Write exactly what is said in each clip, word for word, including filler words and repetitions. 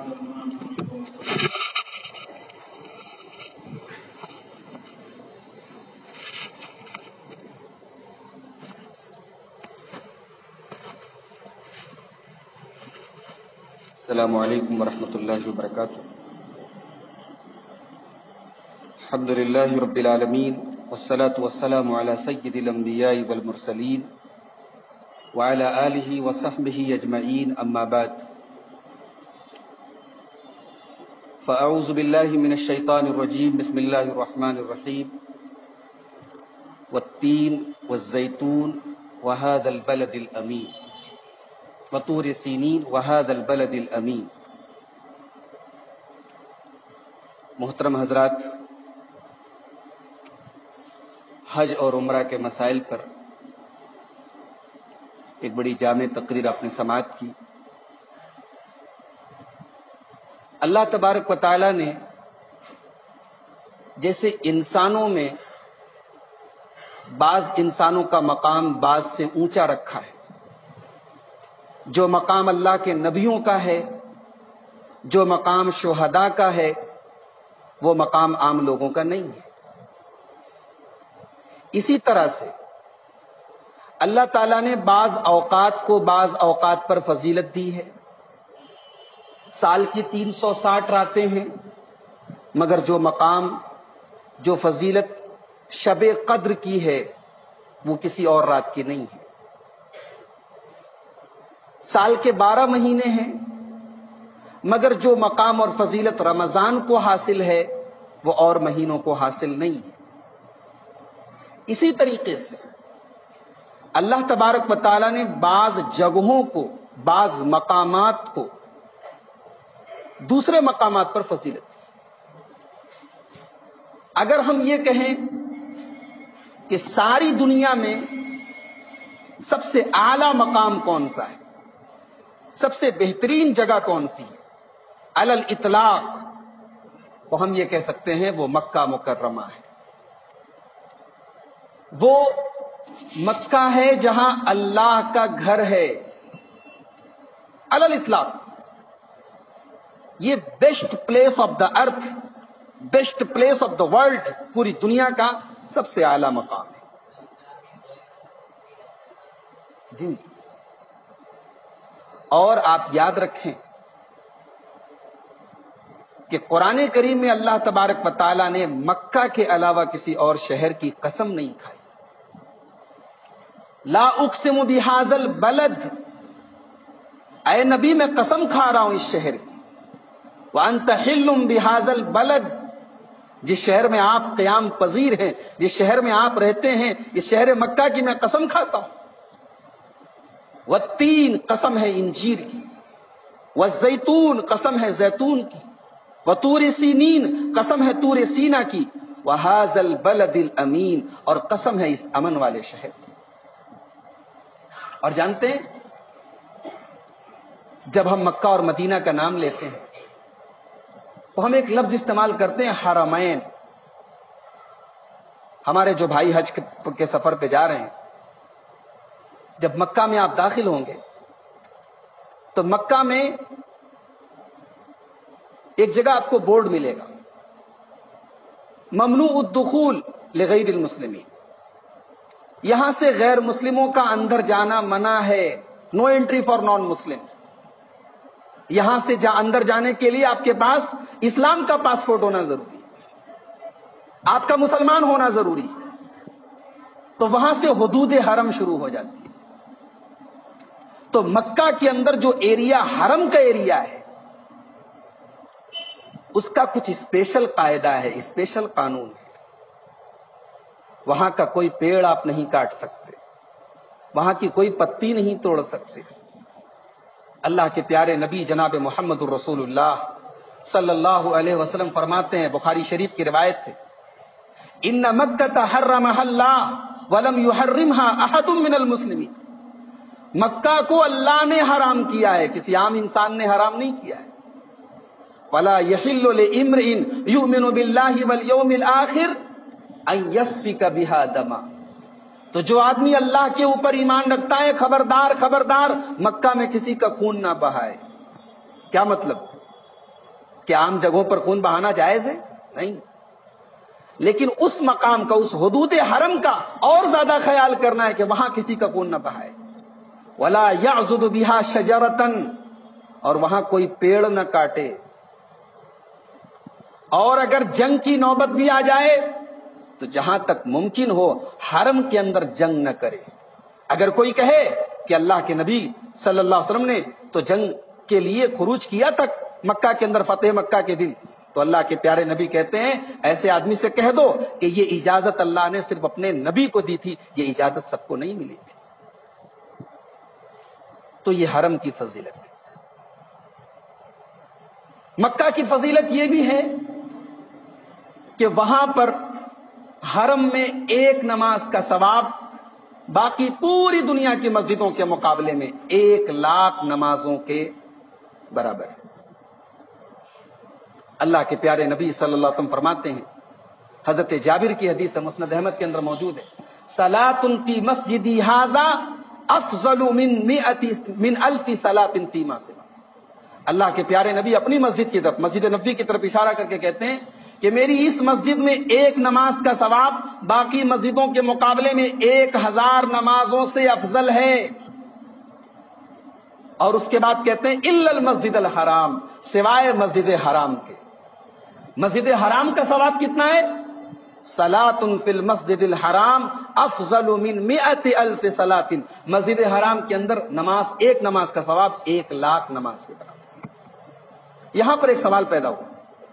السلام علیکم ورحمۃ اللہ وبرکاتہ. الحمد للہ رب العالمین والصلاة والسلام علی سید الانبیاء والمرسلین وعلی آلہ وصحبہ اجمعین، اما بعد. فاعوذ باللہ من الشیطان الرجیم، بسم اللہ الرحمن الرحیم. والتین والزیتون وہذا البلد الامین وطور سینین وہذا البلد الامین. محترم حضرات، حج اور عمرہ کے مسائل پر ایک بڑی جامع تقریر آپ نے سماعت کی. اللہ تبارک و تعالی نے جیسے انسانوں میں بعض انسانوں کا مقام بعض سے اونچا رکھا ہے، جو مقام اللہ کے نبیوں کا ہے، جو مقام شہداء کا ہے، وہ مقام عام لوگوں کا نہیں ہے. اسی طرح سے اللہ تعالیٰ نے بعض اوقات کو بعض اوقات پر فضیلت دی ہے. سال کی تین سو ساٹھ راتیں ہیں، مگر جو مقام، جو فضیلت شب قدر کی ہے وہ کسی اور رات کی نہیں ہے. سال کے بارہ مہینے ہیں، مگر جو مقام اور فضیلت رمضان کو حاصل ہے وہ اور مہینوں کو حاصل نہیں ہے. اسی طریقے سے اللہ تبارک و تعالیٰ نے بعض جگہوں کو، بعض مقامات کو دوسرے مقامات پر فضیلت دی. اگر ہم یہ کہیں کہ ساری دنیا میں سب سے اعلی مقام کون سا ہے، سب سے بہترین جگہ کون سی ہے علی الاطلاق، تو ہم یہ کہہ سکتے ہیں وہ مکہ مکرمہ ہے. وہ مکہ ہے جہاں اللہ کا گھر ہے علی الاطلاق. یہ best place of the earth, best place of the world, پوری دنیا کا سب سے اعلی مقام ہے. جی، اور آپ یاد رکھیں کہ قرآن کریم میں اللہ تبارک و تعالیٰ نے مکہ کے علاوہ کسی اور شہر کی قسم نہیں کھائی. لا اقسم بہذا البلد، اے نبی میں قسم کھا رہا ہوں اس شہر کی. وانت حل بہذا البلد، جس شہر میں آپ قیام پذیر ہیں، جس شہر میں آپ رہتے ہیں، اس شہر مکہ کی میں قسم کھاتا ہوں. والتین، قسم ہے انجیر کی. والزیتون، قسم ہے زیتون کی. وطور سینین، قسم ہے طور سینا کی. وہذا البلد الامین، اور قسم ہے اس امن والے شہر کی. اور جانتے ہیں، جب ہم مکہ اور مدینہ کا نام لیتے ہیں تو ہم ایک لفظ استعمال کرتے ہیں، حرمین. ہمارے جو بھائی حج کے سفر پہ جا رہے ہیں، جب مکہ میں آپ داخل ہوں گے تو مکہ میں ایک جگہ آپ کو بورڈ ملے گا، ممنوع الدخول لغیر المسلمین. یہاں سے غیر مسلموں کا اندر جانا منع ہے، no entry for non Muslim. یہاں سے جا اندر جانے کے لیے آپ کے پاس اسلام کا پاسپورٹ ہونا ضروری ہے، آپ کا مسلمان ہونا ضروری ہے. تو وہاں سے حدود حرم شروع ہو جاتی ہے. تو مکہ کے اندر جو ایریا حرم کا ایریا ہے، اس کا کچھ اسپیشل قاعدہ ہے، اسپیشل قانون ہے. وہاں کا کوئی پیڑ آپ نہیں کاٹ سکتے، وہاں کی کوئی پتی نہیں توڑ سکتے. اللہ کے پیارے نبی جناب محمد الرسول اللہ صلی اللہ علیہ وسلم فرماتے ہیں، بخاری شریف کی روایت ہے، ان مکہ حرمها اللہ ولم يحرمها احد من المسلمین. مکہ کو اللہ نے حرام کیا ہے، کسی عام انسان نے حرام نہیں کیا ہے. ولا يحل لامرئ يؤمن بالله واليوم الاخر ان يسفك بها دما. تو جو آدمی اللہ کے اوپر ایمان رکھتا ہے، خبردار خبردار مکہ میں کسی کا خون نہ بہائے. کیا مطلب؟ کہ عام جگہوں پر خون بہانا جائز ہے؟ نہیں، لیکن اس مقام کا، اس حدود حرم کا اور زیادہ خیال کرنا ہے کہ وہاں کسی کا خون نہ بہائے. ولا يعضد بها شجرة، اور وہاں کوئی پیڑ نہ کاٹے. اور اگر جنگ کی نوبت بھی آ جائے تو جہاں تک ممکن ہو حرم کے اندر جنگ نہ کرے. اگر کوئی کہے کہ اللہ کے نبی صلی اللہ علیہ وسلم نے تو جنگ کے لیے خروج کیا تک مکہ کے اندر فتح مکہ کے دن، تو اللہ کے پیارے نبی کہتے ہیں ایسے آدمی سے کہہ دو کہ یہ اجازت اللہ نے صرف اپنے نبی کو دی تھی، یہ اجازت سب کو نہیں ملی تھی. تو یہ حرم کی فضیلت ہے. مکہ کی فضیلت یہ بھی ہے کہ وہاں پر حرم میں ایک نماز کا ثواب باقی پوری دنیا کی مسجدوں کے مقابلے میں ایک لاکھ نمازوں کے برابر ہے. اللہ کے پیارے نبی صلی اللہ علیہ وسلم فرماتے ہیں، حضرت جابر کی حدیث مسند احمد کے اندر موجود ہے، صلاۃ فی مسجدی ھذا افضل من مئۃ من الف صلاۃ فیما سوا. اللہ کے پیارے نبی اپنی مسجد کی طرف، مسجد نبوی کی طرف اشارہ کر کے کہتے ہیں کہ میری اس مسجد میں ایک نماز کا ثواب باقی مسجدوں کے مقابلے میں ایک ہزار نمازوں سے افضل ہے. اور اس کے بعد کہتے ہیں الا المسجد الحرام، سوائے مسجد حرام کے. مسجد حرام کا ثواب کتنا ہے؟ صلاۃ فی المسجد الحرام افضل من مئۃ الف صلاۃ. مسجد حرام کے اندر نماز، ایک نماز کا ثواب ایک لاکھ نماز کے برابر. یہاں پر ایک سوال پیدا ہوا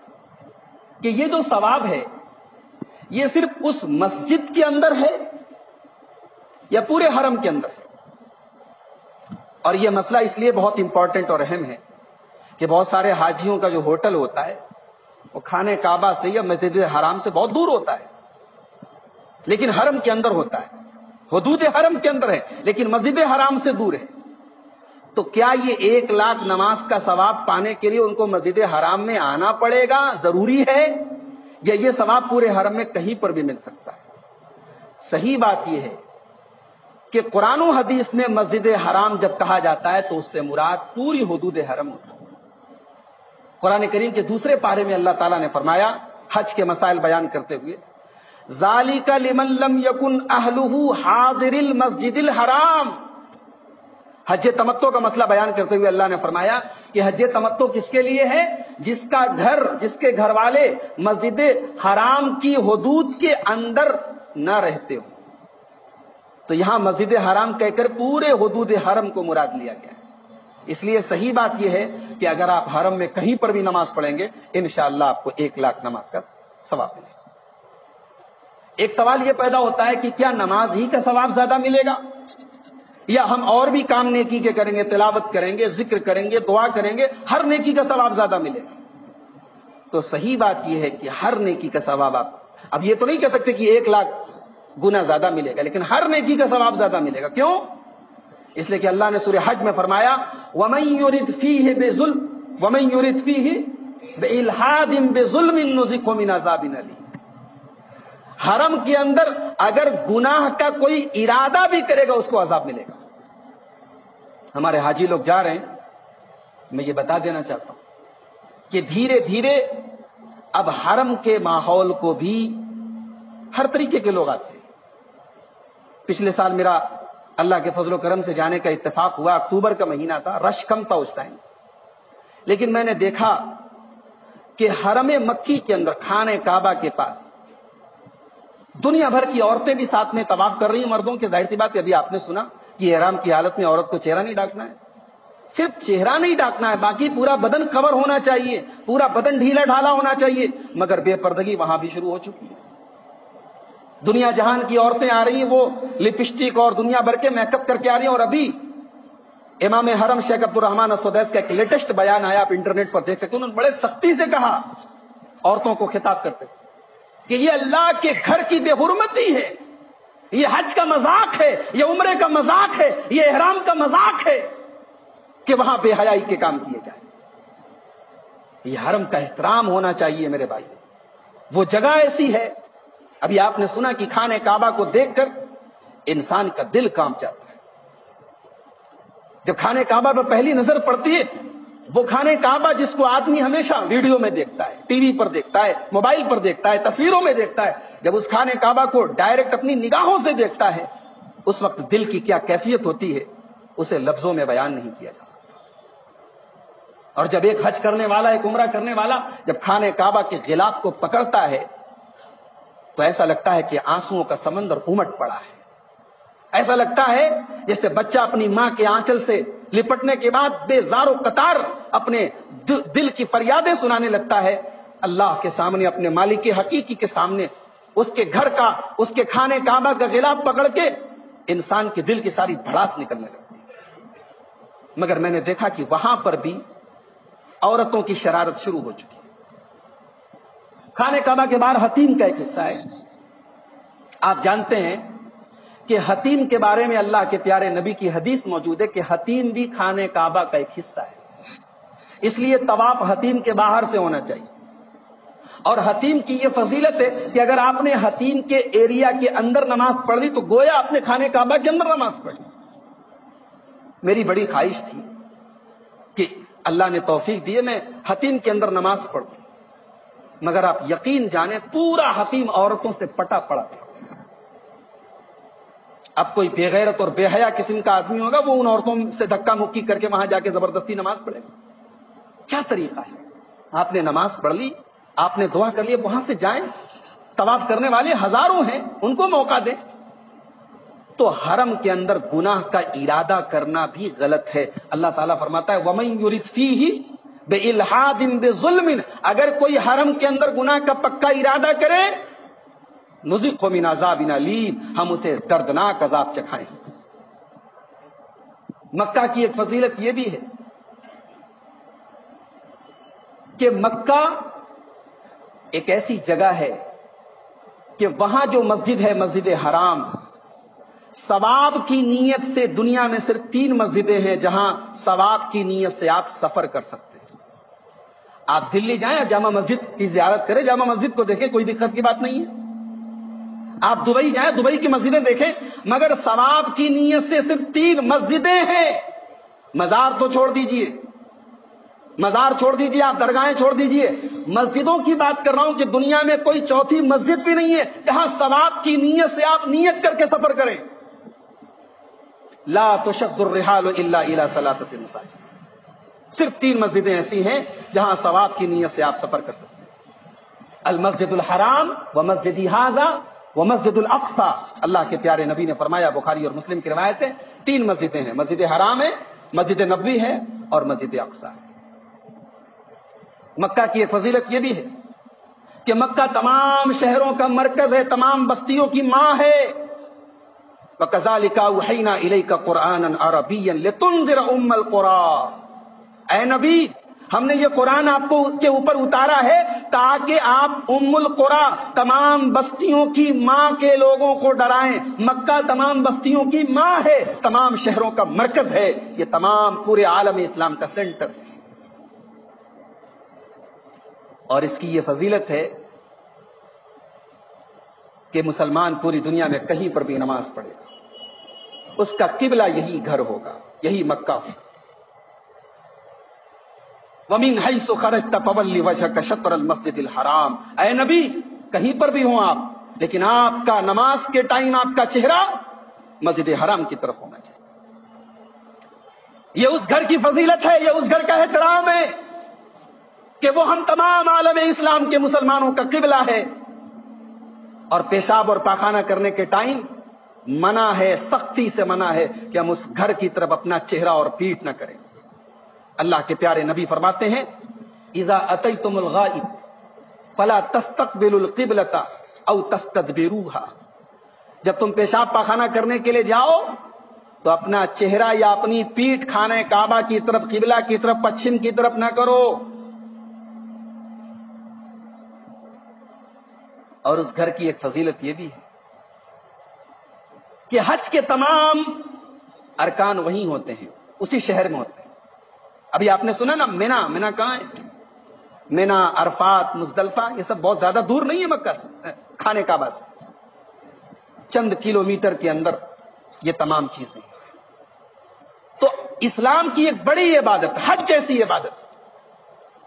کہ یہ جو ثواب ہے یہ صرف اس مسجد کے اندر ہے یا پورے حرم کے اندر ہے؟ اور یہ مسئلہ اس لیے بہت امپورٹنٹ اور اہم ہے کہ بہت سارے حاجیوں کا جو ہوٹل ہوتا ہے وہ خانہ کعبہ سے یا مسجد حرام سے بہت دور ہوتا ہے، لیکن حرم کے اندر ہوتا ہے، حدود حرم کے اندر ہے لیکن مسجد حرام سے دور ہے. تو کیا یہ ایک لاکھ نماز کا ثواب پانے کے لیے ان کو مسجد حرام میں آنا پڑے گا، ضروری ہے، یا یہ ثواب پورے حرم میں کہیں پر بھی مل سکتا ہے؟ صحیح بات یہ ہے کہ قرآن و حدیث میں مسجد حرام جب کہا جاتا ہے تو اس سے مراد پوری حدود حرم ہوتی ہے. قرآن کریم کے دوسرے پارے میں اللہ تعالیٰ نے فرمایا حج کے مسائل بیان کرتے ہوئے، ذالک لمن لم یکن اہلہ حاضر المسجد الحرام. حج تمتع کا مسئلہ بیان کرتے ہوئے اللہ نے فرمایا کہ حج تمتع کس کے لیے ہے؟ جس کا گھر، جس کے گھر والے مسجد حرام کی حدود کے اندر نہ رہتے ہوں. تو یہاں مسجد حرام کہہ کر پورے حدود حرم کو مراد لیا گیا ہے. اس لیے صحیح بات یہ ہے کہ اگر آپ حرم میں کہیں پر بھی نماز پڑھیں گے انشاءاللہ آپ کو ایک لاکھ نماز کا ثواب ملے گا. ایک سوال یہ پیدا ہوتا ہے کہ کیا نماز ہی کا ثواب زیادہ ملے گا یا ہم اور بھی کام نیکی کے کریں گے، تلاوت کریں گے، ذکر کریں گے، دعا کریں گے، ہر نیکی کا ثواب زیادہ ملے گا؟ تو صحیح بات یہ ہے کہ ہر نیکی کا ثواب، آپ اب یہ تو نہیں کہہ سکتے کہ ایک لاکھ گنا زیادہ ملے گا، لیکن ہر نیکی کا ثواب زیادہ ملے گا. کیوں؟ اس لیے کہ اللہ نے سورہ حج میں فرمایا وَمَن يُرِدْ فِيهِ بِظُلْمٍ وَمَن يُرِدْ فِيهِ بِإِلْحَادٍ بِظُلْمٍ نُذِقْهُ مِنْ عَذَابٍ أَلِيمٍ. حرم کے اندر اگر گناہ کا کوئی ارادہ بھی کرے گا اس کو عذاب ملے گا. ہمارے حاجی لوگ جا رہے ہیں، میں یہ بتا دینا چاہتا ہوں کہ دھیرے دھیرے اب حرم کے ماحول کو بھی ہر طریقے کے لوگ آتے ہیں. پچھلے سال میرا اللہ کے فضل و کرم سے جانے کا اتفاق ہوا، اکتوبر کا مہینہ تھا، رش کم تھا اس ٹائم، لیکن میں نے دیکھا کہ حرم مکی کے اندر خانہ کعبہ کے پاس دنیا بھر کی عورتیں بھی ساتھ میں طواف کر رہی ہیں مردوں کے. ظاہر سی بات ہے، ابھی آپ نے سنا کہ احرام کی حالت میں عورت کو چہرہ نہیں ڈھانکنا ہے، صرف چہرہ نہیں ڈھانکنا ہے، باقی پورا بدن کور ہونا چاہیے، پورا بدن ڈھیلا ڈھالا ہونا چاہیے. مگر بے پردگی وہاں بھی شروع ہو چکی ہے. دنیا جہان کی عورتیں آ رہی ہیں، وہ لپسٹک اور دنیا بھر کے میک اپ کر کے آ رہی ہیں. اور ابھی امام حرم شیخ عبد الرحمان السدیس کا ایک لیٹسٹ بیان آیا، آپ انٹرنیٹ پر دیکھ سکتے ہیں. انہوں نے بڑے سختی سے کہا عورتوں کو خطاب کرتے کہ یہ اللہ کے گھر کی بے حرمتی ہے، یہ حج کا مذاق ہے، یہ عمرے کا مذاق ہے، یہ احرام کا مذاق ہے کہ وہاں بے حیائی کے کام کیے جائیں. یہ حرم کا احترام ہونا چاہیے میرے بھائی. وہ جگہ ایسی ہے، ابھی آپ نے سنا کہ خانہ کعبہ کو دیکھ کر انسان کا دل کانپ جاتا ہے. جب خانہ کعبہ پر پہلی نظر پڑتی ہے وہ خانے کعبہ جس کو آدمی ہمیشہ ویڈیو میں دیکھتا ہے، ٹی وی پر دیکھتا ہے، موبائل پر دیکھتا ہے، تصویروں میں دیکھتا ہے، جب اس خانے کعبہ کو ڈائریکٹ اپنی نگاہوں سے دیکھتا ہے اس وقت دل کی کیا کیفیت ہوتی ہے اسے لفظوں میں بیان نہیں کیا جا سکتا۔ اور جب ایک حج کرنے والا، ایک عمرہ کرنے والا جب خانے کعبہ کے غلاف کو پکڑتا ہے تو ایسا لگتا ہے کہ آنسوؤں کا سمندر امٹ پڑا ہے، ایسا لگتا ہے جیسے بچہ اپنی ماں کے آنچل سے لپٹنے کے بعد بے زار و قطار اپنے دل کی فریادیں سنانے لگتا ہے اللہ کے سامنے، اپنے مالک حقیقی کے سامنے، اس کے گھر کا، اس کے خانے کعبہ کا غلاف پکڑ کے انسان کے دل کی ساری بھڑاس نکلنے لگتی ہے۔ مگر میں نے دیکھا کہ وہاں پر بھی عورتوں کی شرارت شروع ہو چکی ہے۔ خانے کعبہ کے باہر حتیم کا ایک حصہ ہے۔ آپ جانتے ہیں کہ حتیم کے بارے میں اللہ کے پیارے نبی کی حدیث موجود ہے کہ حتیم بھی خانے کعبہ کا ایک حصہ ہے، اس لیے طواف حتیم کے باہر سے ہونا چاہیے۔ اور حتیم کی یہ فضیلت ہے کہ اگر آپ نے حتیم کے ایریا کے اندر نماز پڑھ لی تو گویا آپ نے خانے کعبہ کے اندر نماز پڑھی۔ میری بڑی خواہش تھی کہ اللہ نے توفیق دی میں حتیم کے اندر نماز پڑھوں، مگر آپ یقین جانیں پورا حتیم عورتوں سے پٹا پڑا تھا۔ اب کوئی بے غیرت اور بے حیا قسم کا آدمی ہوگا وہ ان عورتوں سے دھکا مکی کر کے وہاں جا کے زبردستی نماز پڑھے گا؟ کیا طریقہ ہے؟ آپ نے نماز پڑھ لی، آپ نے دعا کر لی، وہاں سے جائیں، طواف کرنے والے ہزاروں ہیں، ان کو موقع دیں۔ تو حرم کے اندر گناہ کا ارادہ کرنا بھی غلط ہے۔ اللہ تعالیٰ فرماتا ہے وَمَن يُرِدْ فِيهِ بِإِلْحَادٍ بِظُلْمٍ، اگر کوئی حرم کے اندر گناہ کا پکا ارادہ کرے نُذِقْهُ مِنْ عَذَابٍ أَلِيمٍ، ہم اسے دردناک عذاب چکھائیں۔ مکہ کی ایک فضیلت یہ بھی ہے کہ مکہ ایک ایسی جگہ ہے کہ وہاں جو مسجد ہے مسجد حرام، ثواب کی نیت سے دنیا میں صرف تین مسجدیں ہیں جہاں ثواب کی نیت سے آپ سفر کر سکتے ہیں۔ آپ دلی جائیں، جامع مسجد کی زیارت کریں، جامع مسجد کو دیکھیں، کوئی دقت کی بات نہیں ہے۔ آپ دبئی جائیں، دبئی کی مسجدیں دیکھیں، مگر ثواب کی نیت سے صرف تین مسجدیں ہیں۔ مزار تو چھوڑ دیجئے، مزار چھوڑ دیجئے، آپ درگاہیں چھوڑ دیجئے، مسجدوں کی بات کر رہا ہوں کہ دنیا میں کوئی چوتھی مسجد بھی نہیں ہے جہاں ثواب کی نیت سے آپ نیت کر کے سفر کریں۔ لا تشد الرحال الا الى ثلاثه مساجد، صرف تین مسجدیں ایسی ہیں جہاں ثواب کی نیت سے آپ سفر کر سکتے ہیں، المسجد الحرام ومسجد ھذا ومسجد الاقصی۔ اللہ کے پیارے نبی نے فرمایا، بخاری اور مسلم کی روایت ہے، تین مسجدیں ہیں، مسجد حرام ہے، مسجد نبوی ہے اور مسجد اقصی ہے۔ مکہ کی ایک فضیلت یہ بھی ہے کہ مکہ تمام شہروں کا مرکز ہے، تمام بستیوں کی ماں ہے۔ وَكَذَلِكَ أَوْحَيْنَا إِلَيْكَ قُرْآنًا عَرَبِيًّا لِتُنذِرَ أُمَّ الْقُرَىٰ، اے نبی ہم نے یہ قرآن آپ کو کے اوپر اتارا ہے تاکہ آپ ام القریٰ، تمام بستیوں کی ماں کے لوگوں کو ڈرائیں۔ مکہ تمام بستیوں کی ماں ہے، تمام شہروں کا مرکز ہے، یہ تمام پورے عالم اسلام کا سینٹر ہے۔ اور اس کی یہ فضیلت ہے کہ مسلمان پوری دنیا میں کہیں پر بھی نماز پڑھے گا اس کا قبلہ یہی گھر ہوگا، یہی مکہ ہوگا۔ وَمِنْ حَيْثُ خَرَجْتَ فَوَلِّ وَجْهَكَ شَطْرَ الْمَسْجِدِ الْحَرَامِ، اے نبی کہیں پر بھی ہوں آپ، لیکن آپ کا نماز کے ٹائم آپ کا چہرہ مسجد حرام کی طرف ہونا چاہیے۔ یہ اس گھر کی فضیلت ہے، یہ اس گھر کا احترام ہے کہ وہ ہم تمام عالم اسلام کے مسلمانوں کا قبلہ ہے۔ اور پیشاب اور پاخانہ کرنے کے ٹائم منع ہے، سختی سے منع ہے کہ ہم اس گھر کی طرف اپنا چہرہ اور پیٹھ نہ کریں۔ اللہ کے پیارے نبی فرماتے ہیں اذا اتیتم الغائط فلا تستقبلوا القبلة او تستدبروها، جب تم پیشاب پاخانہ کرنے کے لیے جاؤ تو اپنا چہرہ یا اپنی پیٹھ خانہ کعبہ کی طرف، قبلہ کی طرف، پچھم کی طرف نہ کرو۔ اور اس گھر کی ایک فضیلت یہ بھی ہے کہ حج کے تمام ارکان وہیں ہوتے ہیں، اسی شہر میں ہوتے ہیں۔ ابھی آپ نے سنا نا مینا، مینا کہاں ہے؟ مینا، عرفات، مزدلفہ، یہ سب بہت زیادہ دور نہیں ہے مکہ سے، خانہ کعبہ سے چند کلومیٹر کے اندر یہ تمام چیزیں۔ تو اسلام کی ایک بڑی عبادت، حج جیسی عبادت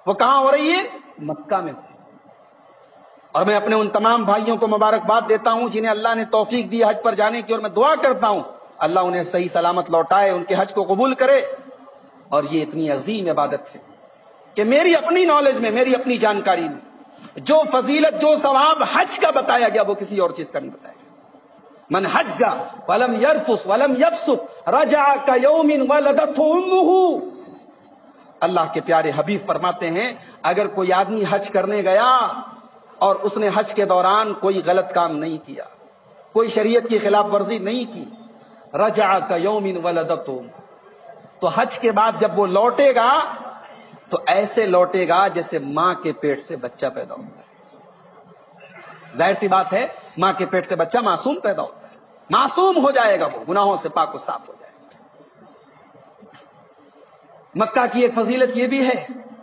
وہ کہاں ہو رہی ہے؟ مکہ میں. اور میں اپنے ان تمام بھائیوں کو مبارکباد دیتا ہوں جنہیں اللہ نے توفیق دی حج پر جانے کی، اور میں دعا کرتا ہوں اللہ انہیں صحیح سلامت لوٹائے، ان کے حج کو قبول کرے. اور یہ اتنی عظیم عبادت ہے کہ میری اپنی نالج میں، میری اپنی جانکاری میں جو فضیلت، جو ثواب حج کا بتایا گیا وہ کسی اور چیز کا نہیں بتایا گیا. من حج ولم يرفث ولم يفسق رجع كيوم ولدته امه. اللہ کے پیارے حبیب فرماتے ہیں اگر کوئی آدمی حج کرنے گیا اور اس نے حج کے دوران کوئی غلط کام نہیں کیا، کوئی شریعت کی خلاف ورزی نہیں کی، رجع كيوم ولدته، تو حج کے بعد جب وہ لوٹے گا تو ایسے لوٹے گا جیسے ماں کے پیٹ سے بچہ پیدا ہوتا ہے. ظاہر سی بات ہے ماں کے پیٹ سے بچہ معصوم پیدا ہوتا ہے، معصوم ہو جائے گا، وہ گناہوں سے پاک و صاف ہو جائے گا. مکہ کی ایک فضیلت یہ بھی ہے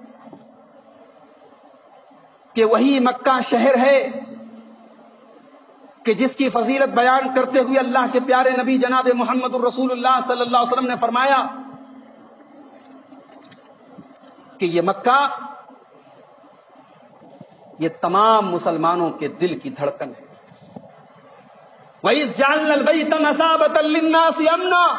کہ وہی مکہ شہر ہے کہ جس کی فضیلت بیان کرتے ہوئے اللہ کے پیارے نبی جناب محمد الرسول اللہ صلی اللہ علیہ وسلم نے فرمایا کہ یہ مکہ یہ تمام مسلمانوں کے دل کی دھڑکن ہے. وَإِذْ جَعَلْنَا الْبَيْتَ مَثَابَةً لِلنَّاسِ أَمْنًا،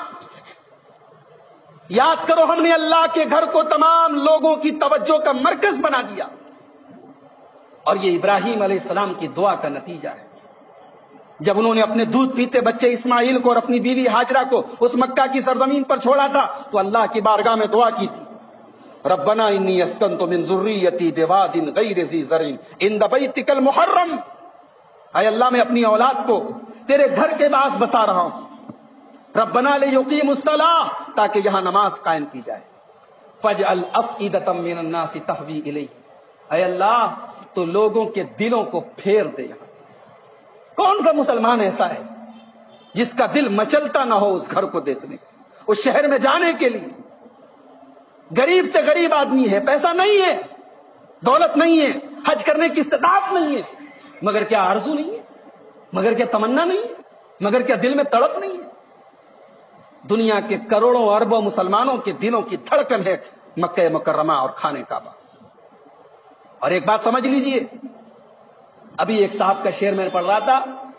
یاد کرو ہم نے اللہ کے گھر کو تمام لوگوں کی توجہ کا مرکز بنا دیا. اور یہ ابراہیم علیہ السلام کی دعا کا نتیجہ ہے. جب انہوں نے اپنے دودھ پیتے بچے اسماعیل کو اور اپنی بیوی ہاجرہ کو اس مکہ کی سرزمین پر چھوڑا تھا تو اللہ کی بارگاہ میں دعا کی تھی، ربنا انی اسکنت من ذریتی بواد غیر ذی زرع عند بیتک المحرم، اے اللہ میں اپنی اولاد کو تیرے گھر کے پاس بسا رہا ہوں، ربنا لیقیموا الصلاۃ، تاکہ یہاں نماز قائم کی جائے، فاجعل افئدۃ من الناس تہوی الیہ، اے اللہ تو لوگوں کے دلوں کو پھیر دے. یہاں کون سا مسلمان ایسا ہے جس کا دل مچلتا نہ ہو اس گھر کو دیکھنے، اس شہر میں جانے کے لیے؟ غریب سے غریب آدمی ہے، پیسہ نہیں ہے، دولت نہیں ہے، حج کرنے کی استطاعت نہیں ہے، مگر کیا آرزو نہیں ہے، مگر کیا تمنا نہیں ہے، مگر کیا دل میں تڑپ نہیں ہے؟ دنیا کے کروڑوں اربوں مسلمانوں کے دلوں کی دھڑکن ہے مکہ مکرمہ اور خانہ کعبہ. اور ایک بات سمجھ لیجئے، ابھی ایک صاحب کا شعر میں نے پڑھ رہا تھا،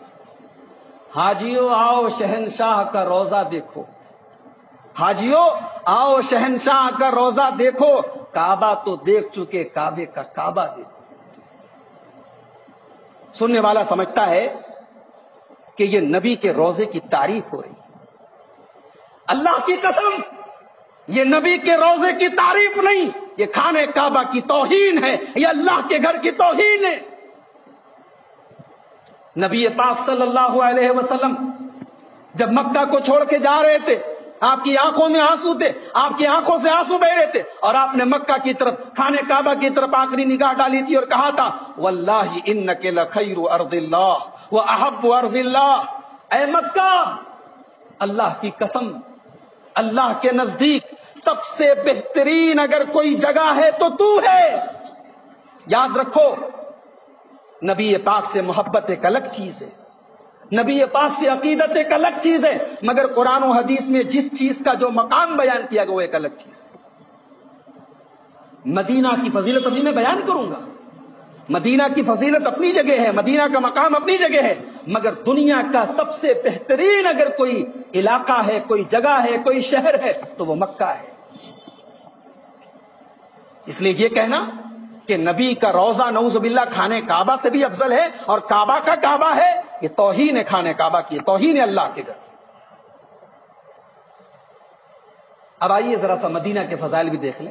حاجیو آؤ شہنشاہ کا روزہ دیکھو، حاجیو آؤ شہنشاہ کا روزہ دیکھو، کعبہ تو دیکھ چکے کعبے کا کعبہ دیکھو. سننے والا سمجھتا ہے کہ یہ نبی کے روزے کی تعریف ہو رہی ہے. اللہ کی قسم یہ نبی کے روزے کی تعریف نہیں، یہ خانہ کعبہ کی توہین ہے، یہ اللہ کے گھر کی توہین ہے. نبی پاک صلی اللہ علیہ وسلم جب مکہ کو چھوڑ کے جا رہے تھے آپ کی آنکھوں میں آنسو تھے، آپ کی آنکھوں سے آنسو بہ رہے تھے، اور آپ نے مکہ کی طرف خانہ کعبہ کی طرف آخری نگاہ ڈالی تھی اور کہا تھا واللہ انک لخیر ارض اللہ واحب ارض اللہ، اے مکہ اللہ کی قسم اللہ کے نزدیک سب سے بہترین اگر کوئی جگہ ہے تو تو ہے. یاد رکھو نبی پاک سے محبت ایک الگ چیز ہے، نبی پاک سے عقیدت ایک الگ چیز ہے، مگر قرآن و حدیث میں جس چیز کا جو مقام بیان کیا گیا وہ ایک الگ چیز ہے. مدینہ کی فضیلت ابھی میں بیان کروں گا، مدینہ کی فضیلت اپنی جگہ ہے، مدینہ کا مقام اپنی جگہ ہے، مگر دنیا کا سب سے بہترین اگر کوئی علاقہ ہے، کوئی جگہ ہے، کوئی شہر ہے تو وہ مکہ ہے. اس لیے یہ کہنا کہ نبی کا روزہ نعوذ باللہ خانہ کعبہ سے بھی افضل ہے اور کعبہ کا کعبہ ہے، یہ توہین ہے خانہ کعبہ کی، توہین ہے اللہ کے گھر. اب آئیے ذرا سا مدینہ کے فضائل بھی دیکھ لیں.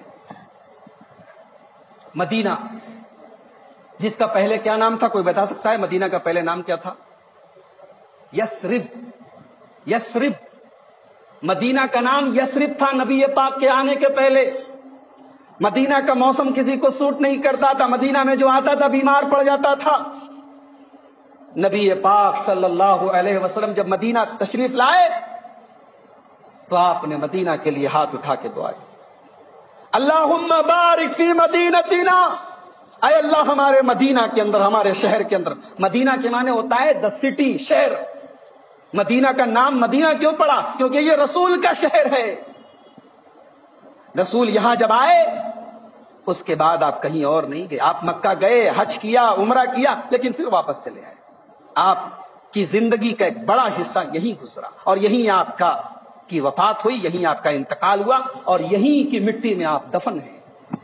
مدینہ جس کا پہلے کیا نام تھا، کوئی بتا سکتا ہے مدینہ کا پہلے نام کیا تھا؟ یسرب. یسرب مدینہ کا نام یسرب تھا نبی پاک کے آنے کے پہلے. مدینہ کا موسم کسی کو سوٹ نہیں کرتا تھا، مدینہ میں جو آتا تھا بیمار پڑ جاتا تھا. نبی پاک صلی اللہ علیہ وسلم جب مدینہ تشریف لائے تو آپ نے مدینہ کے لیے ہاتھ اٹھا کے دعا کی، اللہم بارک فی مدینتنا، اے اللہ ہمارے مدینہ کے اندر، ہمارے شہر کے اندر. مدینہ کے معنی ہوتا ہے دا سٹی، شہر. مدینہ کا نام مدینہ کیوں پڑا؟ کیونکہ یہ رسول کا شہر ہے. رسول یہاں جب آئے اس کے بعد آپ کہیں اور نہیں گئے. آپ مکہ گئے, حج کیا, عمرہ کیا, لیکن پھر واپس چلے آئے. آپ کی زندگی کا ایک بڑا حصہ یہیں گزرا اور یہیں آپ کا کی وفات ہوئی, یہیں آپ کا انتقال ہوا اور یہیں کی مٹی میں آپ دفن ہیں.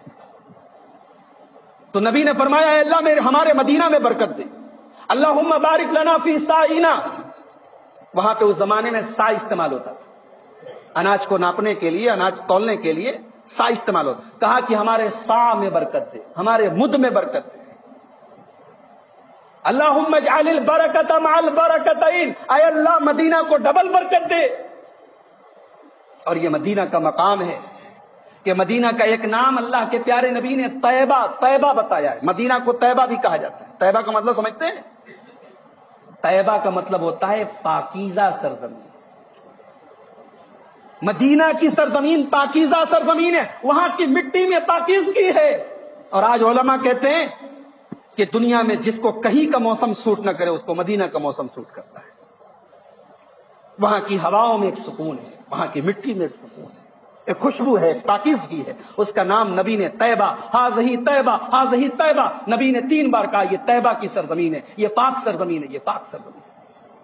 تو نبی نے فرمایا اے اللہ میرے ہمارے مدینہ میں برکت دے. اللہم بارک لنا فی سائنا. وہاں پہ اس زمانے میں سا استعمال ہوتا تھا, اناج کو ناپنے کے لیے, اناج تولنے کے لیے سا استعمال ہوتا. کہا کہ ہمارے سا میں برکت دے, ہمارے مد میں برکت دے. اللہم اجعل البرکۃ مع البرکتین. اے اللہ مدینہ کو ڈبل برکت دے. اور یہ مدینہ کا مقام ہے کہ مدینہ کا ایک نام اللہ کے پیارے نبی نے طیبہ طیبہ بتایا ہے. مدینہ کو طیبہ بھی کہا جاتا ہے. طیبہ کا مطلب سمجھتے ہیں؟ طیبہ کا مطلب ہوتا ہے پاکیزہ سرزمین. مدینہ کی سرزمین پاکیزہ سرزمین ہے, وہاں کی مٹی میں پاکیزگی ہے. اور آج علماء کہتے ہیں کہ دنیا میں جس کو کہیں کا موسم سوٹ نہ کرے اس کو مدینہ کا موسم سوٹ کرتا ہے. وہاں کی ہواؤں میں ایک سکون ہے, وہاں کی مٹی میں ایک سکون ہے, ایک خوشبو ہے, ایک پاکیزگی ہے. اس کا نام نبی نے طیبہ, ہاذہی طیبہ, ہاذہی طیبہ, نبی نے تین بار کہا یہ طیبہ کی سرزمین ہے, یہ پاک سرزمین ہے, یہ پاک سرزمین ہے.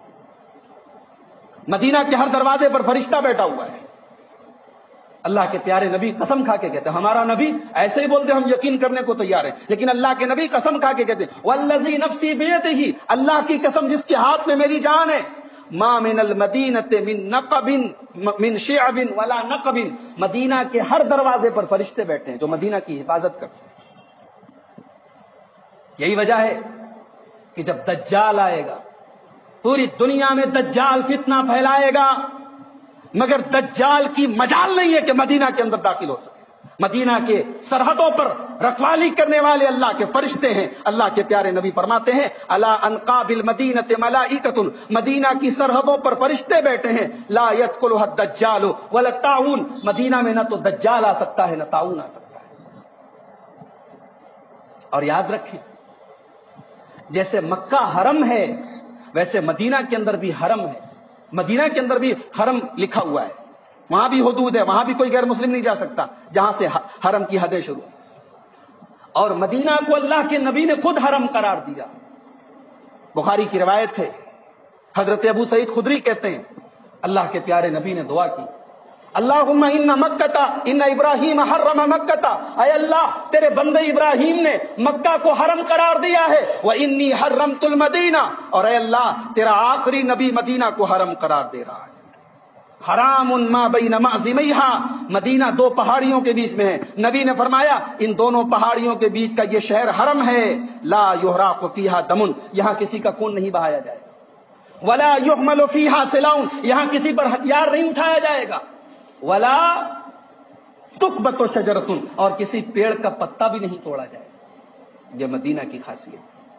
مدینہ کے ہر دروازے پر فرشتہ بیٹھا ہوا ہے. اللہ کے پیارے نبی قسم کھا کے کہتے ہیں, ہمارا نبی ایسے ہی بولتے ہم یقین کرنے کو تیار ہیں, لیکن اللہ کے نبی قسم کھا کے کہتے ہیں والذی نفسی بیدہ, اللہ کی قسم جس کے ہاتھ میں میری جان ہے, ما من المدینۃ من نقب من شعب ولا نقب. مدینہ کے ہر دروازے پر فرشتے بیٹھے ہیں جو مدینہ کی حفاظت کرتے ہیں. یہی وجہ ہے کہ جب دجال آئے گا پوری دنیا میں دجال فتنہ پھیلائے گا, مگر دجال کی مجال نہیں ہے کہ مدینہ کے اندر داخل ہو سکے. مدینہ کے سرحدوں پر رکھوالی کرنے والے اللہ کے فرشتے ہیں. اللہ کے پیارے نبی فرماتے ہیں الا انقاب المدینۃ ملائکۃ, مدینہ کی سرحدوں پر فرشتے بیٹھے ہیں. لا يدخلها الدجال ولا الطاعون, مدینہ میں نہ تو دجال آ سکتا ہے نہ طاعون آ سکتا ہے. اور یاد رکھیں جیسے مکہ حرم ہے ویسے مدینہ کے اندر بھی حرم ہے. مدینہ کے اندر بھی حرم لکھا ہوا ہے, وہاں بھی حدود ہے, وہاں بھی کوئی غیر مسلم نہیں جا سکتا جہاں سے حرم کی حدیں شروع. اور مدینہ کو اللہ کے نبی نے خود حرم قرار دیا. بخاری کی روایت ہے, حضرت ابو سعید خدری کہتے ہیں اللہ کے پیارے نبی نے دعا کی اللہم ان مکہ ان ابراہیم حرم مکہ, اے اللہ تیرے بندے ابراہیم نے مکہ کو حرم قرار دیا ہے. وانی حرمت المدینہ, اور اے اللہ تیرا آخری نبی مدینہ کو حرم قرار دے رہا ہے. حرام ما بین معظمیہا, مدینہ دو پہاڑیوں کے بیچ میں ہے. نبی نے فرمایا ان دونوں پہاڑیوں کے بیچ کا یہ شہر حرم ہے. لا یحراق فیہا دم, یہاں کسی کا خون نہیں بہایا جائے گا. ولا یحمل فیہا سلاح, یہاں کسی پر ہتھیار نہیں اٹھایا جائے گا. ولا تقبت شجرۃ, اور کسی پیڑ کا پتا بھی نہیں توڑا جائے گا. یہ مدینہ کی خاصیت.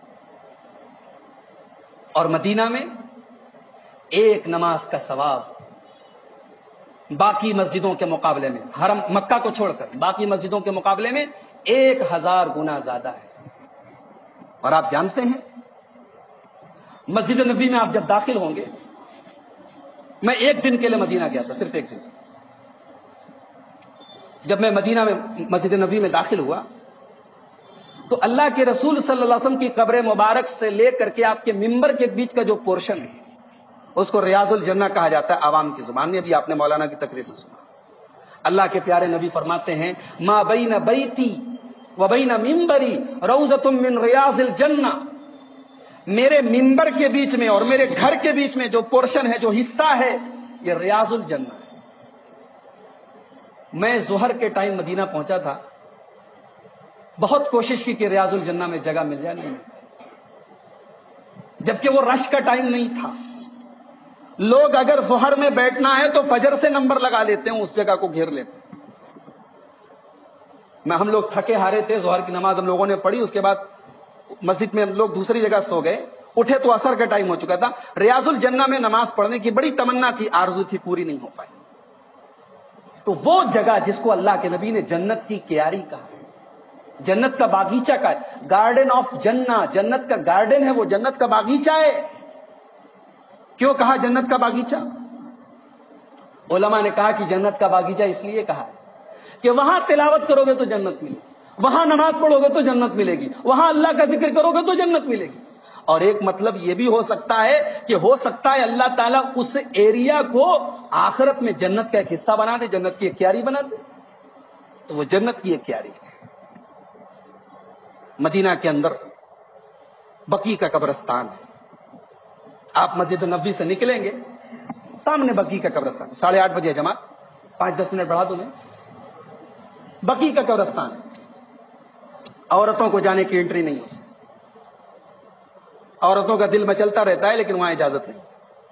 اور مدینہ میں ایک نماز کا ثواب باقی مسجدوں کے مقابلے میں, حرم مکہ کو چھوڑ کر باقی مسجدوں کے مقابلے میں ایک ہزار گنا زیادہ ہے. اور آپ جانتے ہیں مسجد نبوی میں آپ جب داخل ہوں گے, میں ایک دن کے لیے مدینہ گیا تھا, صرف ایک دن. جب میں مدینہ میں مسجد نبوی میں داخل ہوا تو اللہ کے رسول صلی اللہ علیہ وسلم کی قبر مبارک سے لے کر کے آپ کے ممبر کے بیچ کا جو پورشن ہے اس کو ریاض الجنہ کہا جاتا ہے عوام کی زبان میں. ابھی آپ نے مولانا کی تقریر میں سنا. اللہ کے پیارے نبی فرماتے ہیں ما بین بیتی و بین ممبری روضۃ من ریاض الجنہ, میرے ممبر کے بیچ میں اور میرے گھر کے بیچ میں جو پورشن ہے, جو حصہ ہے, یہ ریاض الجنہ ہے. میں ظہر کے ٹائم مدینہ پہنچا تھا, بہت کوشش کی کہ ریاض الجنہ میں جگہ مل جائے, نہیں, جبکہ وہ رش کا ٹائم نہیں تھا. لوگ اگر ظہر میں بیٹھنا ہے تو فجر سے نمبر لگا لیتے ہیں, اس جگہ کو گھیر لیتے ہیں. میں ہم لوگ تھکے ہارے تھے, ظہر کی نماز ہم لوگوں نے پڑھی, اس کے بعد مسجد میں ہم لوگ دوسری جگہ سو گئے, اٹھے تو عصر کا ٹائم ہو چکا تھا. ریاض الجنہ میں نماز پڑھنے کی بڑی تمنا تھی, آرزو تھی, پوری نہیں ہو پائی. تو وہ جگہ جس کو اللہ کے نبی نے جنت کی کیاری کہا, جنت کا باغیچہ کا ہے, گارڈن آف جنہ, جنت کا گارڈن ہے وہ, جنت کا باغیچہ ہے. کیوں کہا جنت کا باغیچہ؟ علماء نے کہا کہ جنت کا باغیچہ اس لیے کہا ہے کہ وہاں تلاوت کرو گے تو جنت ملے, وہاں نماز پڑھو گے تو جنت ملے گی، وہاں اللہ کا ذکر کرو گے تو جنت ملے گی۔ اور ایک مطلب یہ بھی ہو سکتا ہے کہ ہو سکتا ہے اللہ تعالیٰ اس ایریا کو آخرت میں جنت کا ایک حصہ بنا دے، جنت کی ایک کیاری بنا دے، تو وہ جنت کی ایک کیاری۔ مدینہ کے اندر بقیع کا قبرستان ہے، آپ مسجد نبوی سے نکلیں گے سامنے بقیع کا قبرستان، ساڑھے آٹھ بجے جماعت، پانچ دس منٹ بڑھا دوں میں۔ بقیع کا قبرستان ہے، عورتوں کو جانے کی انٹری نہیں ہے، عورتوں کا دل مچلتا رہتا ہے لیکن وہاں اجازت نہیں۔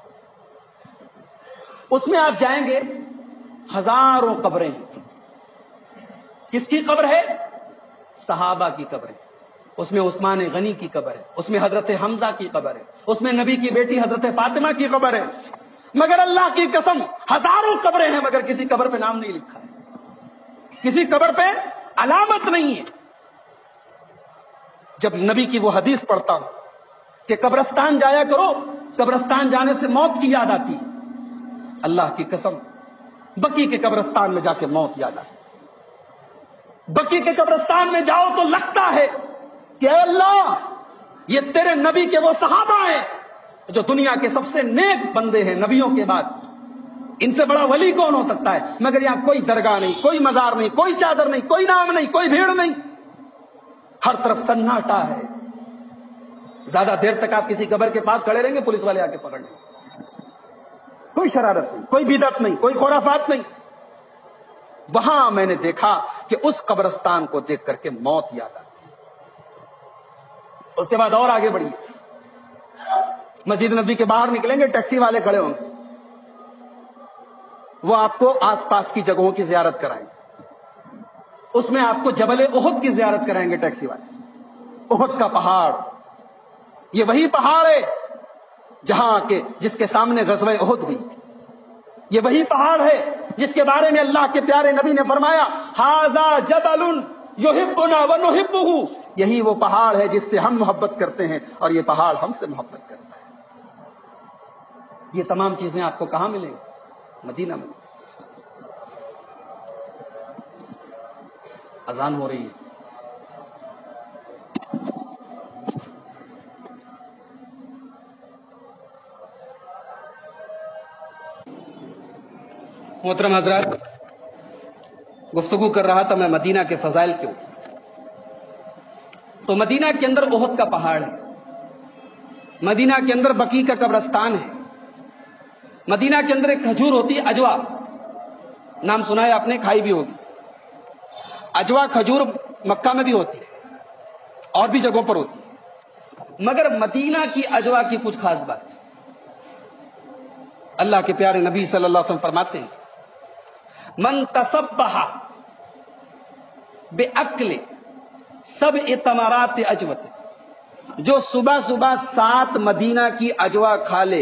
اس میں آپ جائیں گے، ہزاروں قبریں ہیں۔ کس کی قبر ہے؟ صحابہ کی قبر ہے۔ اس میں عثمان غنی کی قبر ہے، اس میں حضرت حمزہ کی قبر ہے، اس میں نبی کی بیٹی حضرت فاطمہ کی قبر ہے۔ مگر اللہ کی قسم ہزاروں قبریں ہیں مگر کسی قبر پہ نام نہیں لکھا ہے، کسی قبر پہ علامت نہیں ہے۔ جب نبی کی وہ حدیث پڑھتا ہوں کہ قبرستان جایا کرو، قبرستان جانے سے موت کی یاد آتی ہے، اللہ کی قسم بقیع کے قبرستان میں جا کے موت یاد آتی ہے۔ بقیع کے قبرستان میں جاؤ تو لگتا ہے کہ اے اللہ، یہ تیرے نبی کے وہ صحابہ ہیں جو دنیا کے سب سے نیک بندے ہیں نبیوں کے بعد، ان سے بڑا ولی کون ہو سکتا ہے؟ مگر یہاں کوئی درگاہ نہیں، کوئی مزار نہیں، کوئی چادر نہیں، کوئی نام نہیں، کوئی بھیڑ نہیں، ہر طرف سناٹا ہے۔ زیادہ دیر تک آپ کسی قبر کے پاس کھڑے رہیں گے پولیس والے آ کے پکڑ لیں۔ کوئی شرارت نہیں، کوئی بدعت نہیں، کوئی خرافات نہیں۔ وہاں میں نے دیکھا کہ اس قبرستان کو دیکھ کر کے موت یاد آتی۔ اس کے بعد اور آگے بڑھیے، مسجد نبوی کے باہر نکلیں گے، ٹیکسی والے کھڑے ہوں گے، وہ آپ کو آس پاس کی جگہوں کی زیارت کرائیں گے۔ اس میں آپ کو جبل احد کی زیارت کرائیں گے ٹیکسی والے۔ احد کا پہاڑ، یہ وہی پہاڑ ہے جہاں کے جس کے سامنے غزوہ احد ہوئی، یہ وہی پہاڑ ہے جس کے بارے میں اللہ کے پیارے نبی نے فرمایا ھذا جبل یحبنا ونحبہ، یہی وہ پہاڑ ہے جس سے ہم محبت کرتے ہیں اور یہ پہاڑ ہم سے محبت کرتا ہے۔ یہ تمام چیزیں آپ کو کہاں ملیں گی؟ مدینہ میں۔ اذان ہو رہی ہے۔ محترم حضرات، گفتگو کر رہا تھا میں مدینہ کے فضائل کے اوپر۔ تو مدینہ کے اندر احد کا پہاڑ ہے، مدینہ کے اندر بقیع کا قبرستان ہے، مدینہ کے اندر ایک کھجور ہوتی ہے اجوا، نام سنا ہے آپ نے، کھائی بھی ہوگی۔ اجوا کھجور مکہ میں بھی ہوتی ہے اور بھی جگہوں پر ہوتی ہے، مگر مدینہ کی اجوا کی کچھ خاص بات ہے۔ اللہ کے پیارے نبی صلی اللہ علیہ وسلم فرماتے ہیں من تصبح بأکل سبع تمرات اجوت، جو صبح صبح سات مدینہ کی اجوا کھا لے،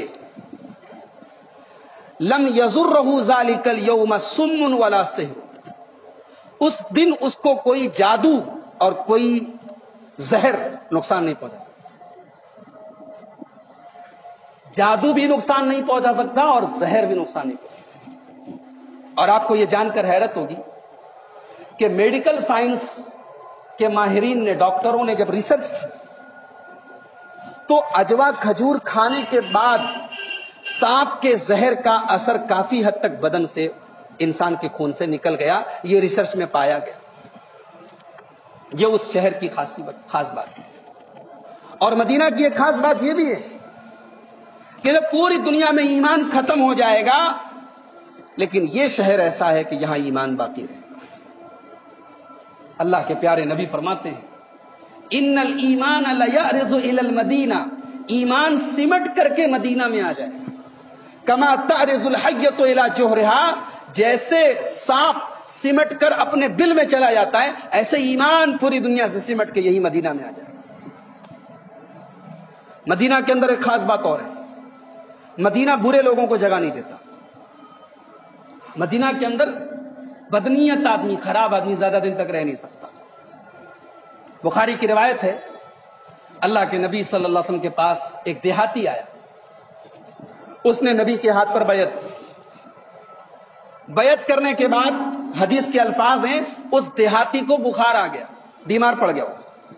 لم یضرہ ذلک اليوم سم ولا سحر، اس دن اس کو کوئی جادو اور کوئی زہر نقصان نہیں پہنچا سکتا۔ جادو بھی نقصان نہیں پہنچا سکتا اور زہر بھی نقصان نہیں پہنچا سکتا۔ اور آپ کو یہ جان کر حیرت ہوگی کہ میڈیکل سائنس کے ماہرین نے، ڈاکٹروں نے جب ریسرچ کی تو اجوا کھجور کھانے کے بعد سانپ کے زہر کا اثر کافی حد تک بدن سے، انسان کے خون سے نکل گیا۔ یہ ریسرچ میں پایا گیا۔ یہ اس شہر کی خاص بات ہے۔ اور مدینہ کی ایک خاص بات یہ بھی ہے کہ جب پوری دنیا میں ایمان ختم ہو جائے گا لیکن یہ شہر ایسا ہے کہ یہاں ایمان باقی رہے گا۔ اللہ کے پیارے نبی فرماتے ہیں ان الایمان لیرز الی المدینہ، ایمان سمٹ کر کے مدینہ میں آ جائے، کما تعرض الحیۃ الی جوہرہا، جیسے سانپ سمٹ کر اپنے بل میں چلا جاتا ہے ایسے ایمان پوری دنیا سے سمٹ کے یہی مدینہ میں آ جائے۔ مدینہ کے اندر ایک خاص بات اور ہے، مدینہ برے لوگوں کو جگہ نہیں دیتا۔ مدینہ کے اندر بدنیت آدمی، خراب آدمی زیادہ دن تک رہ نہیں سکتا۔ بخاری کی روایت ہے، اللہ کے نبی صلی اللہ علیہ وسلم کے پاس ایک دیہاتی آیا، اس نے نبی کے ہاتھ پر بیعت کی۔ بیعت کرنے کے بعد حدیث کے الفاظ ہیں اس دیہاتی کو بخار آ گیا، بیمار پڑ گیا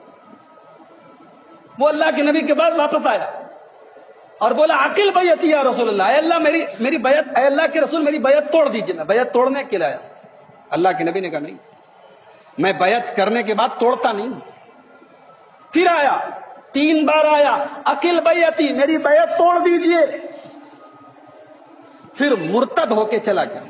وہ اللہ کے نبی کے بعد واپس آیا اور بولا عقل بیعتی یا رسول اللہ، اے اللہ میری میری بیعت، اے اللہ کے رسول میری بیعت توڑ دیجیے، میں بیعت توڑنے کے لیے آیا۔ اللہ کے نبی نے کہا نہیں، میں بیعت کرنے کے بعد توڑتا نہیں۔ پھر آیا، تین بار آیا، عقل بیعتی میری بیعت توڑ دیجیے، پھر مرتد ہو کے چلا گیا،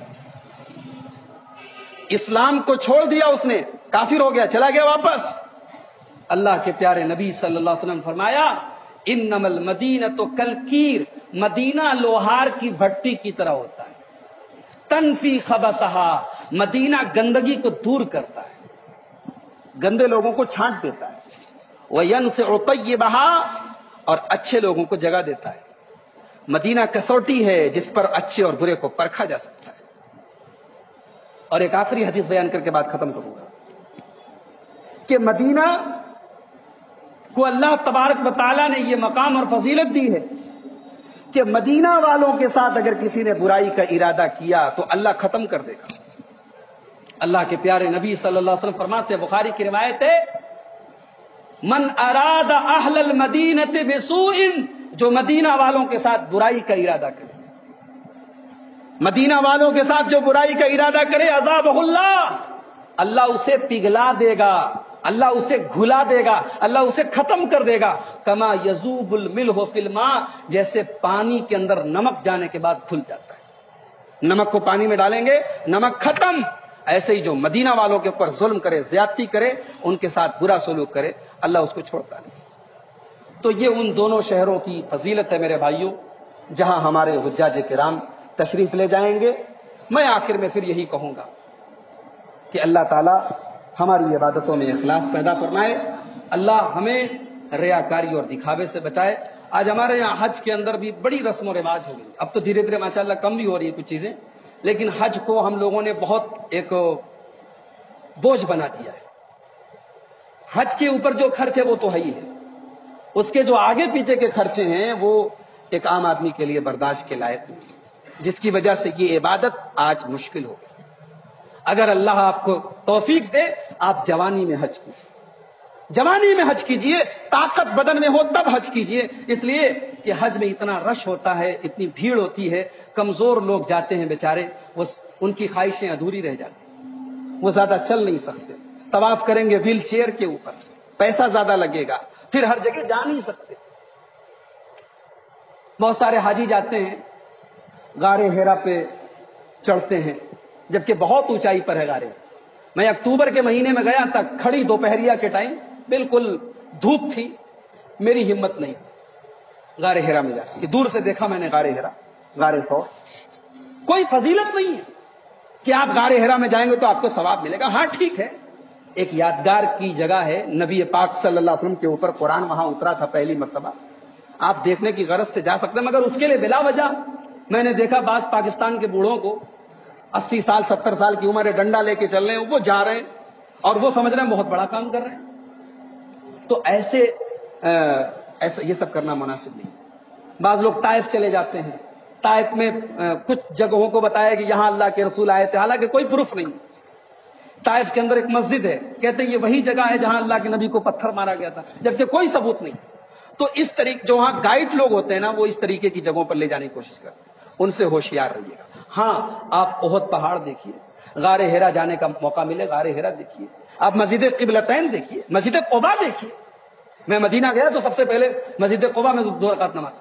اسلام کو چھوڑ دیا اس نے، کافر ہو گیا، چلا گیا واپس۔ اللہ کے پیارے نبی صلی اللہ علیہ وسلم فرمایا انما المدینۃ کالکیر، مدینہ لوہار کی بھٹی کی طرح ہوتا ہے، تنفی خبثھا، مدینہ گندگی کو دور کرتا ہے، گندے لوگوں کو چھانٹ دیتا ہے، وینسع طیبھا، اور اچھے لوگوں کو جگہ دیتا ہے۔ مدینہ کسوٹی ہے جس پر اچھے اور برے کو پرکھا جا سکتا ہے۔ اور ایک آخری حدیث بیان کر کے بات ختم کروں گا کہ مدینہ کو اللہ تبارک و تعالیٰ نے یہ مقام اور فضیلت دی ہے کہ مدینہ والوں کے ساتھ اگر کسی نے برائی کا ارادہ کیا تو اللہ ختم کر دے گا۔ اللہ کے پیارے نبی صلی اللہ علیہ وسلم فرماتے ہیں، بخاری کی روایت ہے، من اراد اہل المدینۃ بسوء، جو مدینہ والوں کے ساتھ برائی کا ارادہ کرے، مدینہ والوں کے ساتھ جو برائی کا ارادہ کرے، عذابہ اللہ، اللہ اسے پگھلا دے گا، اللہ اسے گھلا دے گا، اللہ اسے ختم کر دے گا، کما یذوب الملح فی الماء، جیسے پانی کے اندر نمک جانے کے بعد کھل جاتا ہے۔ نمک کو پانی میں ڈالیں گے، نمک ختم، ایسے ہی جو مدینہ والوں کے اوپر ظلم کرے، زیادتی کرے، ان کے ساتھ برا سلوک کرے، اللہ اس کو چھوڑتا نہیں۔ تو یہ ان دونوں شہروں کی فضیلت ہے میرے بھائیوں، جہاں ہمارے حجاج کرام تشریف لے جائیں گے۔ میں آخر میں پھر یہی کہوں گا کہ اللہ تعالی ہماری عبادتوں میں اخلاص پیدا فرمائے، اللہ ہمیں ریاکاری اور دکھاوے سے بچائے۔ آج ہمارے یہاں حج کے اندر بھی بڑی رسم و رواج ہو گئی، اب تو دھیرے دھیرے ماشاءاللہ کم بھی ہو رہی ہے کچھ چیزیں، لیکن حج کو ہم لوگوں نے بہت ایک بوجھ بنا دیا ہے۔ حج کے اوپر جو خرچ ہے وہ تو ہے ہی ہے، اس کے جو آگے پیچھے کے خرچے ہیں وہ ایک عام آدمی کے لیے برداشت کے لائق نہیں، جس کی وجہ سے یہ عبادت آج مشکل ہو گئی۔ اگر اللہ آپ کو توفیق دے، آپ جوانی میں حج کیجیے، جوانی میں حج کیجیے، طاقت بدن میں ہو تب حج کیجیے، اس لیے کہ حج میں اتنا رش ہوتا ہے، اتنی بھیڑ ہوتی ہے، کمزور لوگ جاتے ہیں بیچارے، وہ ان کی خواہشیں ادھوری رہ جاتی ہیں، وہ زیادہ چل نہیں سکتے، طواف کریں گے ویل چیئر کے اوپر، پیسہ زیادہ لگے گا، پھر ہر جگہ جا نہیں سکتے۔ بہت سارے حاجی جاتے ہیں، غار ہیرا پہ چڑھتے ہیں، جبکہ بہت اونچائی پر ہے غار ہیرا۔ میں اکتوبر کے مہینے میں گیا تھا، کھڑی دوپہریہ کے ٹائم، بالکل دھوپ تھی، میری ہمت نہیں غار ہیرا میں جا کے، دور سے دیکھا میں نے غار ہیرا، غار ثور۔ کوئی فضیلت نہیں ہے کہ آپ غار ہیرا میں جائیں گے تو آپ کو ثواب ملے گا، ہاں ٹھیک ہے، ایک یادگار کی جگہ ہے، نبی پاک صلی اللہ علیہ وسلم کے اوپر قرآن وہاں اترا تھا پہلی مرتبہ، آپ دیکھنے کی غرض سے جا سکتے ہیں، مگر اس کے لیے بلا وجہ میں نے دیکھا بعض پاکستان کے بوڑھوں کو اسی سال ستر سال کی عمر ہے، ڈنڈا لے کے چل رہے ہیں، وہ جا رہے ہیں اور وہ سمجھ رہے ہیں بہت بڑا کام کر رہے ہیں۔ تو ایسے ایسا یہ سب کرنا مناسب نہیں۔ بعض لوگ طائف چلے جاتے ہیں، طائف میں کچھ جگہوں کو بتایا کہ یہاں اللہ کے رسول آئے تھے، حالانکہ کوئی پروف نہیں۔ طائف کے اندر ایک مسجد ہے، کہتے ہیں یہ وہی جگہ ہے جہاں اللہ کے نبی کو پتھر مارا گیا تھا، جبکہ کوئی ثبوت نہیں۔ تو اس طریقے جو وہاں گائیڈ لوگ ہوتے ہیں نا، وہ اس طریقے کی جگہوں پر لے جانے کی کوشش کرتے ہیں، ان سے ہوشیار رہیے گا۔ ہاں آپ احد پہاڑ دیکھیے، غار ہیرا جانے کا موقع ملے غار ہیرا دیکھیے، آپ مسجد قبلتین دیکھیے، مسجد قباء دیکھیے۔ میں مدینہ گیا تو سب سے پہلے مسجد قباء میں دو رکعت نماز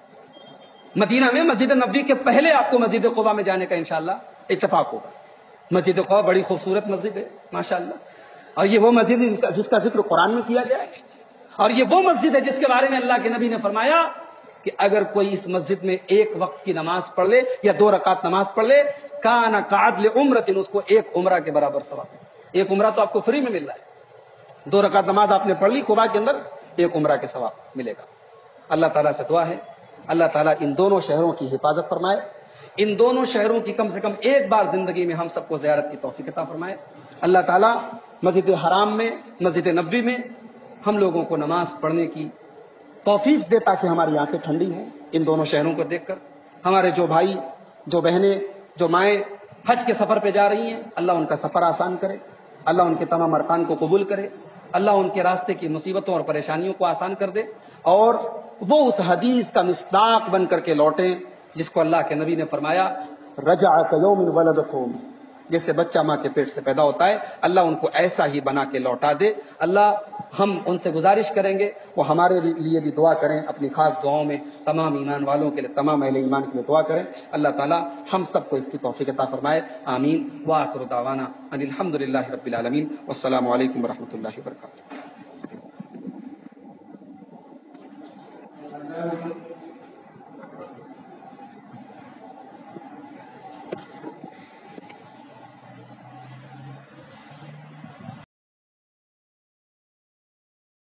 پڑھی۔ مدینہ میں مسجد نبوی کے پہلے آپ کو مسجد قباء میں جانے کا انشاءاللہ اتفاق ہوگا۔ مسجد قباء بڑی خوبصورت مسجد ہے ماشاءاللہ، اور یہ وہ مسجد ہے جس کا ذکر قرآن میں کیا گیا ہے، اور یہ وہ مسجد ہے جس کے بارے میں اللہ کے نبی نے فرمایا کہ اگر کوئی اس مسجد میں ایک وقت کی نماز پڑھ لے یا دو رکعت نماز پڑھ لے، کان کعدل عمرۃ، اس کو ایک عمرہ کے برابر ثواب۔ ایک عمرہ تو آپ کو فری میں مل رہا ہے، دو رکعت نماز آپ نے پڑھ لی قباء کے اندر، ایک عمرہ کے ثواب ملے گا۔ اللہ تعالیٰ سے دعا ہے اللہ تعالیٰ ان دونوں شہروں کی حفاظت فرمائے، ان دونوں شہروں کی کم سے کم ایک بار زندگی میں ہم سب کو زیارت کی توفیق عطا فرمائے۔ اللہ تعالیٰ مسجد حرام میں، مسجد نبوی میں ہم لوگوں کو نماز پڑھنے کی توفیق دے تاکہ ہماری آنکھیں ٹھنڈی ہوں ان دونوں شہروں کو دیکھ کر۔ ہمارے جو بھائی، جو بہنیں، جو مائیں حج کے سفر پہ جا رہی ہیں، اللہ ان کا سفر آسان کرے، اللہ ان کے تمام ارکان کو قبول کرے، اللہ ان کے راستے کی مصیبتوں اور پریشانیوں کو آسان کر دے، اور وہ اس حدیث کا مصداق بن کر کے لوٹیں جس کو اللہ کے نبی نے فرمایا رجع کیوم ولدتم، جیسے بچہ ماں کے پیٹ سے پیدا ہوتا ہے، اللہ ان کو ایسا ہی بنا کے لوٹا دے۔ اللہ ہم ان سے گزارش کریں گے وہ ہمارے لیے بھی دعا کریں، اپنی خاص دعاؤں میں تمام ایمان والوں کے لیے، تمام اہل ایمان کے لیے دعا کریں۔ اللہ تعالی ہم سب کو اس کی توفیق عطا فرمائے، آمین۔ وآخر دعوانا ان الحمد للہ رب العالمین، والسلام علیکم ورحمۃ اللہ وبرکاتہ۔